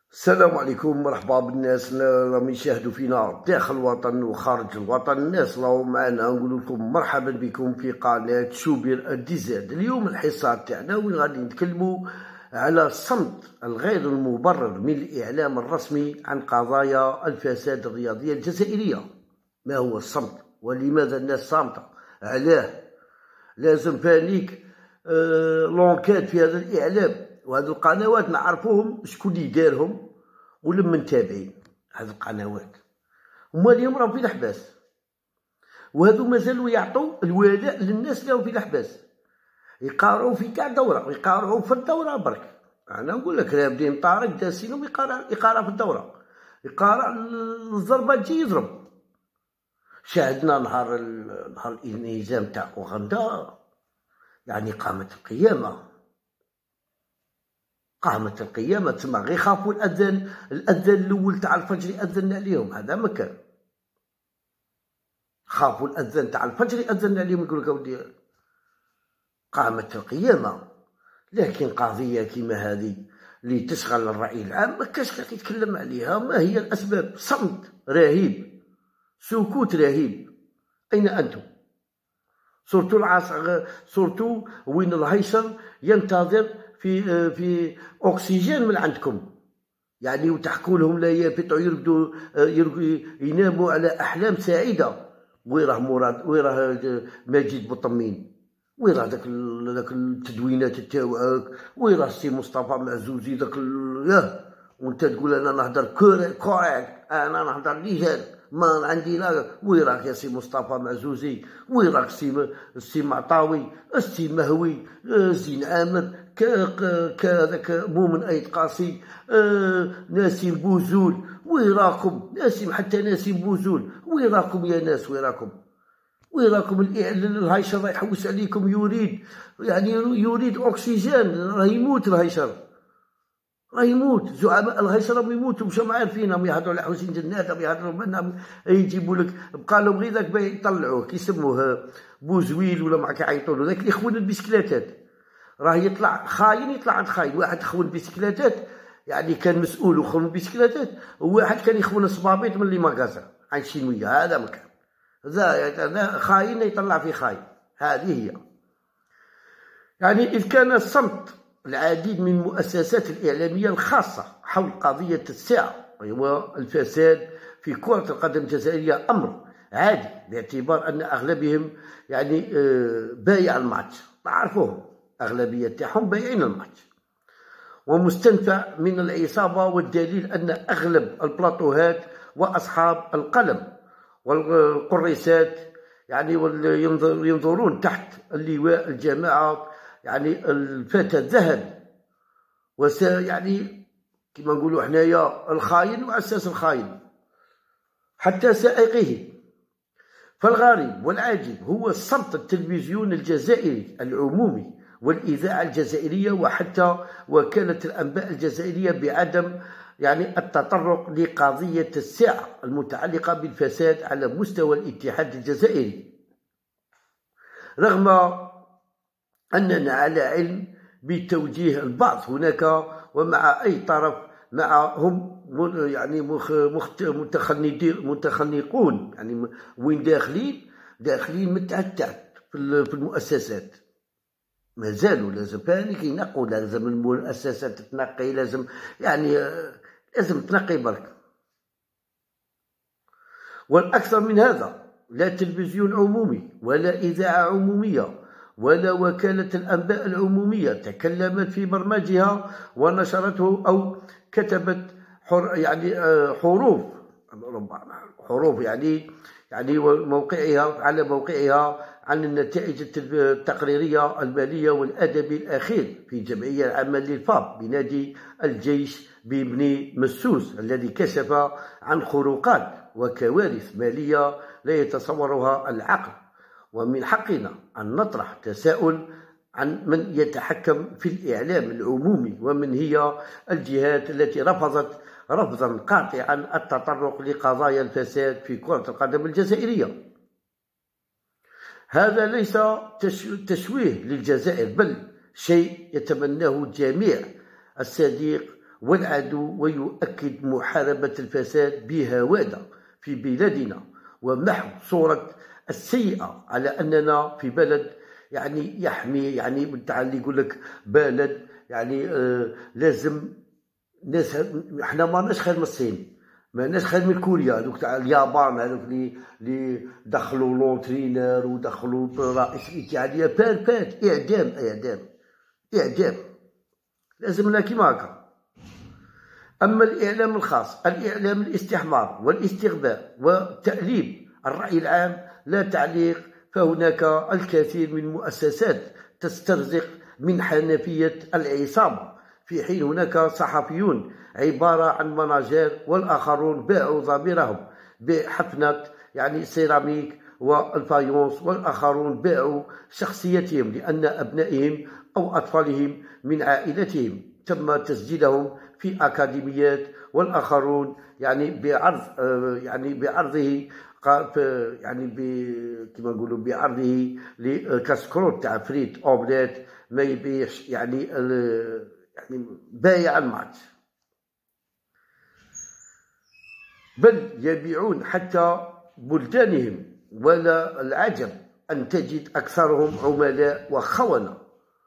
السلام عليكم، مرحبا بالناس اللي راهم يشاهدوا فينا داخل الوطن وخارج الوطن. الناس اللي راهم معنا نقول لكم مرحبا بكم في قناة شوبير الديزاد. اليوم الحصة تاعنا وين غادي نتكلموا على الصمت الغير المبرر من الإعلام الرسمي عن قضايا الفساد الرياضية الجزائرية. ما هو الصمت ولماذا الناس صامتة؟ علاه لازم فانيك لونكات في هذا الإعلام؟ وهذه القنوات نعرفوهم شكون اللي دارهم ولما متابعين هذه القنوات. هما اليوم راهم في الحباس، وهذو مازالوا يعطوا الولاء للناس اللي راهم في الحباس، يقارعوا في كاع دوره، يقارعوا في الدوره برك. انا نقول لك راه بدين طارق داسينهم يقارع في الدوره، يقارع الضربه تجي يضرب. شاهدنا نهار الانهزام تاع اوغندا، يعني قامت القيامة تما غير خافوا الأذان الأول تاع الفجر يأذن عليهم. هذا ما كان، خافوا الأذان تاع الفجر يأذن عليهم، يقول لك اودي قامت القيامة. لكن قضية كيما هذه اللي تشغل الرأي العام ما كاش قاعد يتكلم عليها. ما هي الأسباب؟ صمت رهيب، سكوت رهيب. أين أنتم؟ صرتوا وين الهيشر ينتظر في أكسجين من عندكم، يعني وتحكوا لهم لا ينبطوا يرقدوا يناموا على أحلام سعيدة. وين راه مراد؟ وين راه ماجد بوطمين؟ وين راه داك التدوينات تاعك؟ وين راه السي مصطفى معزوزي داك وانت تقول انا نهضر كوريكت، انا نهضر ليجال ما عندي لا. وين راك يا سي مصطفى معزوزي؟ وين راك السي معطاوي، السي مهوي، زين عامر، كذاك مؤمن ايد قاسي، ناسم بوزول؟ وين راكم ناسم؟ حتى ناسم بوزول وين راكم يا ناس؟ وين راكم الهيشر راه يحوس عليكم، يريد اكسجين، راه يموت الهيشر، راه يموت. زعماء الهيشر راهم يموتوا، مشاو عارفين، راهم يهضروا على حسين جنات، راهم يهضروا منهم، يجيبوا لك بقى لهم غير ذاك باغي يطلعوه كيسموه بوزويل ولا ما كيعيطوا له، ذاك اللي يخون البسكلاتات. راه يطلع خاين، يطلع عند خاين. واحد خون البسكلاتات، يعني كان مسؤول وخون البسكلاتات، وواحد كان يخون الصبابيط من لي ماغازا عند شينويه. هذا مكان ذا خاين يطلع في خاين. هذه هي. يعني إذ كان الصمت العديد من المؤسسات الإعلامية الخاصة حول قضية الساعة وهو الفساد في كرة القدم الجزائرية أمر عادي، باعتبار أن أغلبهم يعني بايع الماتش، تعرفوهم أغلبية تاعهم بايعين الماتش ومستنفع من العصابة. والدليل أن أغلب البلاطوهات وأصحاب القلم والقريسات يعني ينظرون تحت اللواء الجماعة، يعني الفتى الذهب، يعني كما نقولوا حنايا الخاين وأساس الخاين حتى سائقه. فالغريب والعجيب هو الصمت التلفزيون الجزائري العمومي والإذاعة الجزائرية وحتى وكالة الأنباء الجزائرية بعدم يعني التطرق لقضية الساعة المتعلقة بالفساد على مستوى الاتحاد الجزائري، رغم أننا على علم بتوجيه البعض هناك ومع أي طرف معهم يعني متخنقون، يعني وين داخلين من تحت في المؤسسات. مازالوا لازم فاني ينقوا، لازم المؤسسات تنقي، لازم تنقي برك. والأكثر من هذا، لا تلفزيون عمومي ولا إذاعة عمومية ولا وكالة الأنباء العمومية تكلمت في برنامجها ونشرته أو كتبت حروف يعني موقعها على موقعها عن النتائج التقريرية المالية والأدبي الأخير في الجمعية العامة للفاب بنادي الجيش ببني مسوس، الذي كشف عن خروقات وكوارث مالية لا يتصورها العقل. ومن حقنا أن نطرح تساؤل عن من يتحكم في الإعلام العمومي، ومن هي الجهات التي رفضت رفضا قاطعا التطرق لقضايا الفساد في كرة القدم الجزائرية. هذا ليس تشويه للجزائر، بل شيء يتمناه الجميع الصديق والعدو، ويؤكد محاربة الفساد بهوادة في بلادنا، ومحو صورة السيئة على أننا في بلد يعني يحمي، يعني تاع اللي يقول لك بلد يعني لازم ناس. احنا ما لناش خير من الصين، ما لناش خير من كوريا، هذوك تاع اليابان، هذوك اللي دخلوا لونترينر ودخلوا رئيس الاتحادية بات اعدام اعدام اعدام، لازم لنا كيما هكا. أما الإعلام الخاص، الإعلام الاستحمار والاستغباء وتأليب الرأي العام لا تعليق، فهناك الكثير من مؤسسات تسترزق من حنفية العصابة، في حين هناك صحفيون عبارة عن مناجير، والآخرون باعوا ضميرهم بحفنة يعني سيراميك والفايونس، والآخرون باعوا شخصيتهم لأن أبنائهم أو أطفالهم من عائلتهم تم تسجيلهم في أكاديميات، والآخرون يعني بعرض يعني بعرضه يعني كما نقولوا بعرضه لكاسكروت تاع فريت اومليت ما يبيعش يعني يعني بايع الماتش، بل يبيعون حتى بلدانهم. ولا العجب أن تجد أكثرهم عملاء وخونة.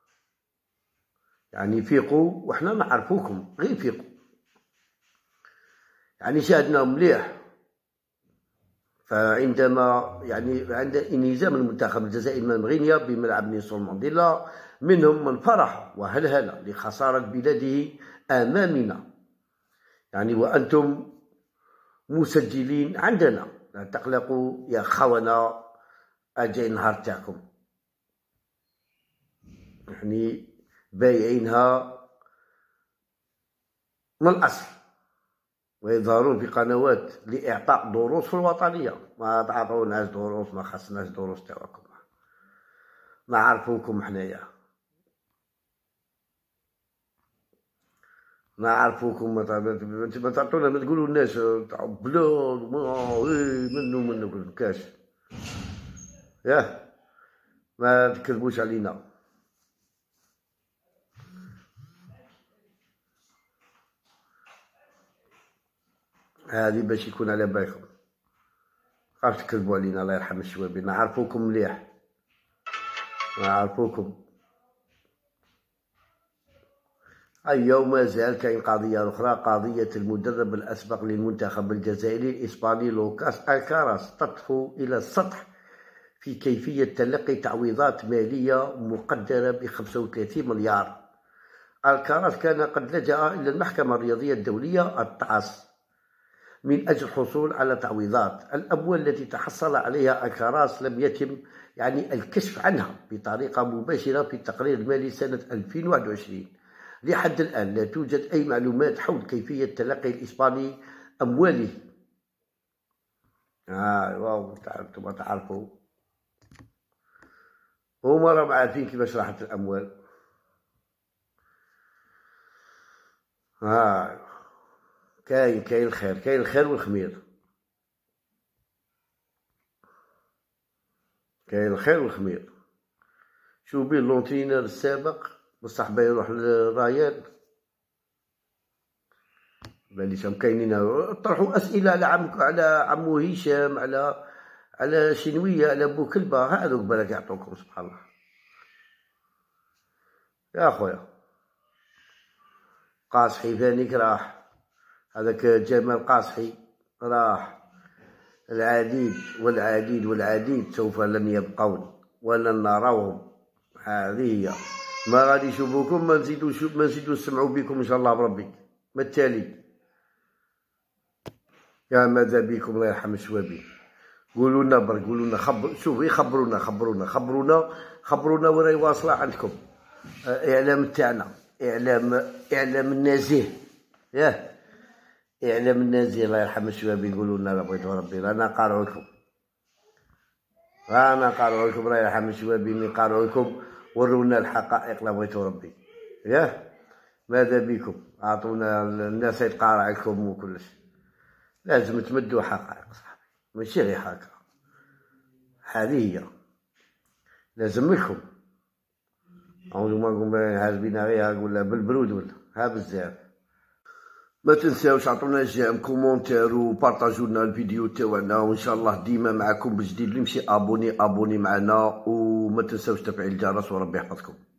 يعني فيقوا وحنا نعرفوكم، غير فيقوا، يعني شاهدنا مليح. فعندما يعني عند انهزام المنتخب الجزائري من غينيا بملعب نيلسون مانديلا، منهم من فرح وهلهل لخسارة بلاده أمامنا، يعني وأنتم مسجلين عندنا، لا تقلقوا يا خونة، أجاي النهار تاعكم. يعني بايعينها من الأصل، ويظهرون في قنوات لإعطاء دروس في الوطنية. ما تعطوناش دروس، ما خصناش دروس تاعكم، نعرفوكم حنايا، نعرفوكم. ما تعطونا، ما تقولوا الناس تاع بلاد منو كاش، ياه ما تكذبوش علينا. هذه باش يكون على بالكم، خاف تكذبوا علينا. الله يرحم الشوابي، نعرفوكم مليح، نعرفوكم. اليوم ما زال كاين قضية أخرى، قضية المدرب الأسبق للمنتخب الجزائري الإسباني لوكاس الكاراس تطفو إلى السطح في كيفية تلقي تعويضات مالية مقدرة ب35 مليار. الكاراس كان قد لجأ إلى المحكمة الرياضية الدولية الطاس من أجل الحصول على تعويضات. الأموال التي تحصل عليها الكاراس لم يتم يعني الكشف عنها بطريقة مباشرة في التقرير المالي سنة 2021. لحد الآن لا توجد أي معلومات حول كيفية تلقي الإسباني أمواله. واو، انتم تعرفوا، هما راهم عارفين كيفاش راحت الأموال. كاين الخير، كاين الخير والخمير، كاين الخير والخمير. شوف بين لونترينر السابق بصح با يروح للرايال، باليش راهم كاينين. طرحوا أسئلة على عمو هشام، على شنوية، على بوكلبة، هذوك بالك يعطوكم سبحان الله. يا خويا قاصحي ثانيك راح، هذاك جمال قاصحي راح، العديد والعديد والعديد سوف لن يبقون ولن نراهم. هذه هي، ما غادي يشوفوكم، ما نزيدو نسمعوا بكم ان شاء الله بربي. ما التالي يا ماذا بكم، الله يرحم الشوابي. قولوا لنا برك، قولوا لنا، شوفوا خبرونا وين راهي واصله عندكم. اعلام تاعنا اعلام النزيه، ياه اعلام النزيه، الله يرحم الشوابي. قولوا لنا لا بغيتو ربي، رانا قارعوا لكم، الله يرحم الشوابي، ملي قارعوا لكم ورونا الحقائق، لا بغيتو ربي. ياه ماذا بكم، اعطونا الناس يتقارع لكم وكلش. لازم تمدوا حقائق صاحبي، ماشي غير هكا. هذه هي، لازم لكم. أعوذ ما نقول هاز بينا غير ولا بالبرود ولا ها بزاف. ما تنساوش عطونا جيم كومونتير وبارطاجوا لنا الفيديو تاعنا، وان شاء الله ديما معكم بجديد. اللي مشي ابوني معنا، وما تنساوش تفعيل الجرس، وربي يحفظكم.